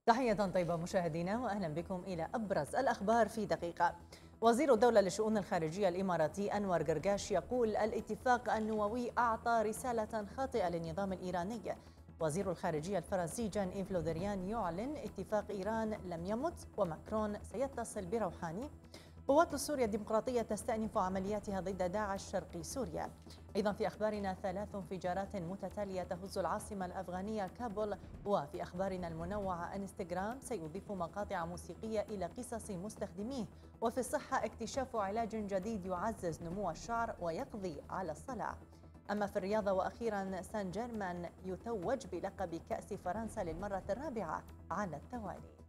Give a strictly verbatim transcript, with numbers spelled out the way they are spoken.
تحية طيبة مشاهدينا وأهلا بكم إلى أبرز الأخبار في دقيقة. وزير الدولة للشؤون الخارجية الإماراتي أنور قرقاش يقول الاتفاق النووي أعطى رسالة خاطئة للنظام الإيراني. وزير الخارجية الفرنسي جان إيف لودريان يعلن اتفاق إيران لم يمت وماكرون سيتصل بروحاني. قوات سوريا الديمقراطية تستأنف عملياتها ضد داعش شرقي سوريا. أيضا في أخبارنا ثلاث انفجارات متتالية تهز العاصمة الأفغانية كابول. وفي أخبارنا المنوعة انستغرام سيضيف مقاطع موسيقية إلى قصص مستخدميه. وفي الصحة اكتشاف علاج جديد يعزز نمو الشعر ويقضي على الصلع. أما في الرياضة وأخيرا سان جيرمان يتوج بلقب كأس فرنسا للمرة الرابعة على التوالي.